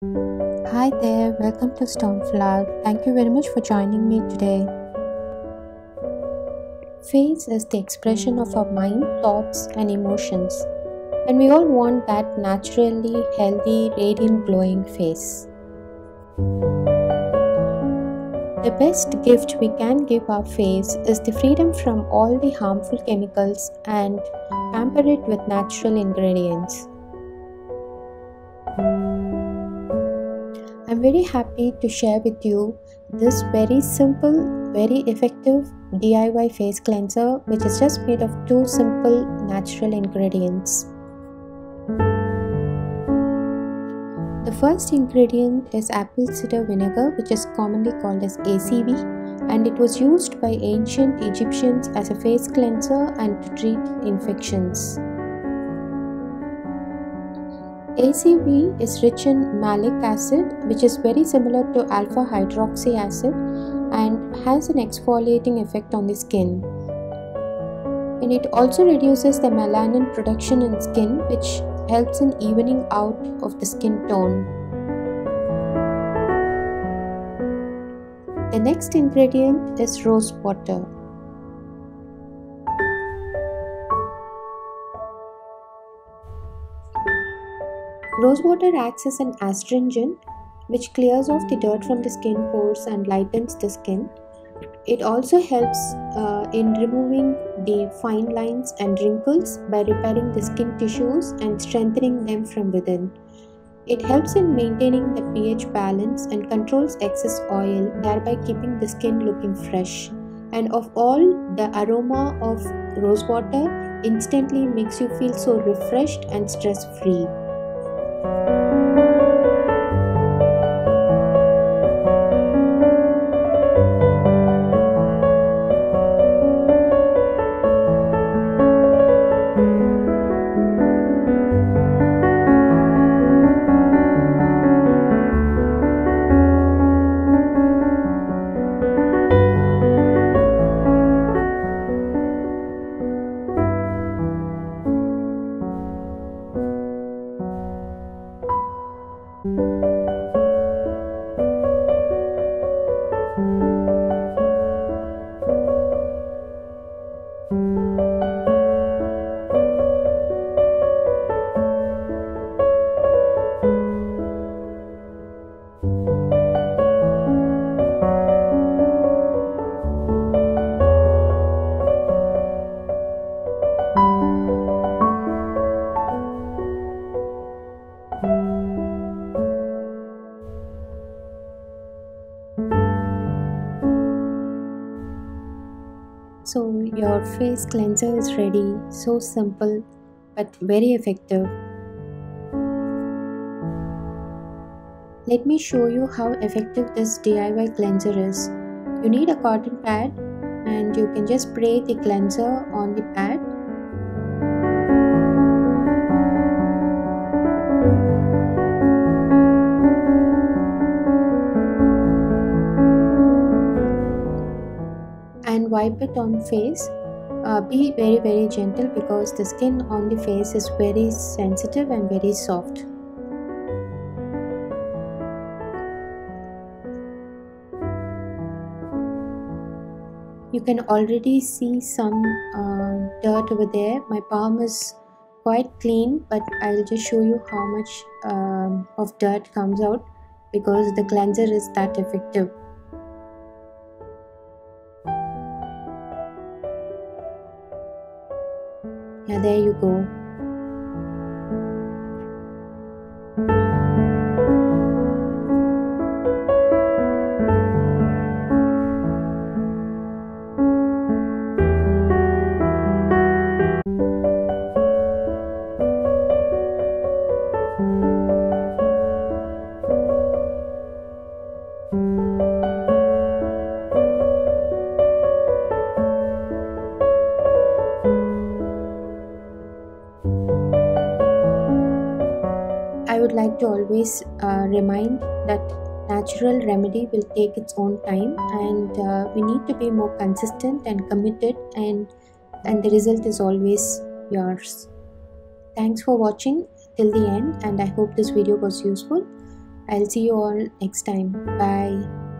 Hi there, welcome to Stoneflower. Thank you very much for joining me today. Face is the expression of our mind, thoughts, and emotions, and we all want that naturally healthy, radiant, glowing face. The best gift we can give our face is the freedom from all the harmful chemicals and pamper it with natural ingredients. I'm very happy to share with you this very simple, very effective DIY face cleanser, which is just made of two simple natural ingredients. The first ingredient is apple cider vinegar, which is commonly called as ACV, and it was used by ancient Egyptians as a face cleanser and to treat infections. ACV is rich in malic acid, which is very similar to alpha hydroxy acid and has an exfoliating effect on the skin. And it also reduces the melanin production in skin, which helps in evening out of the skin tone. The next ingredient is rose water. Rose water acts as an astringent which clears off the dirt from the skin pores and lightens the skin. It also helps in removing the fine lines and wrinkles by repairing the skin tissues and strengthening them from within. It helps in maintaining the pH balance and controls excess oil, thereby keeping the skin looking fresh. And of all, the aroma of rose water instantly makes you feel so refreshed and stress-free. So your face cleanser is ready, so simple but very effective. Let me show you how effective this DIY cleanser is. You need a cotton pad and you can just spray the cleanser on the pad. And wipe it on face. Be very gentle because the skin on the face is very sensitive and very soft. You can already see some dirt over there. My palm is quite clean, but I'll just show you how much of dirt comes out because the cleanser is that effective. Yeah, there you go. I would like to always remind that natural remedy will take its own time, and we need to be more consistent and committed, and the result is always yours. Thanks for watching till the end, and I hope this video was useful. I'll see you all next time. Bye.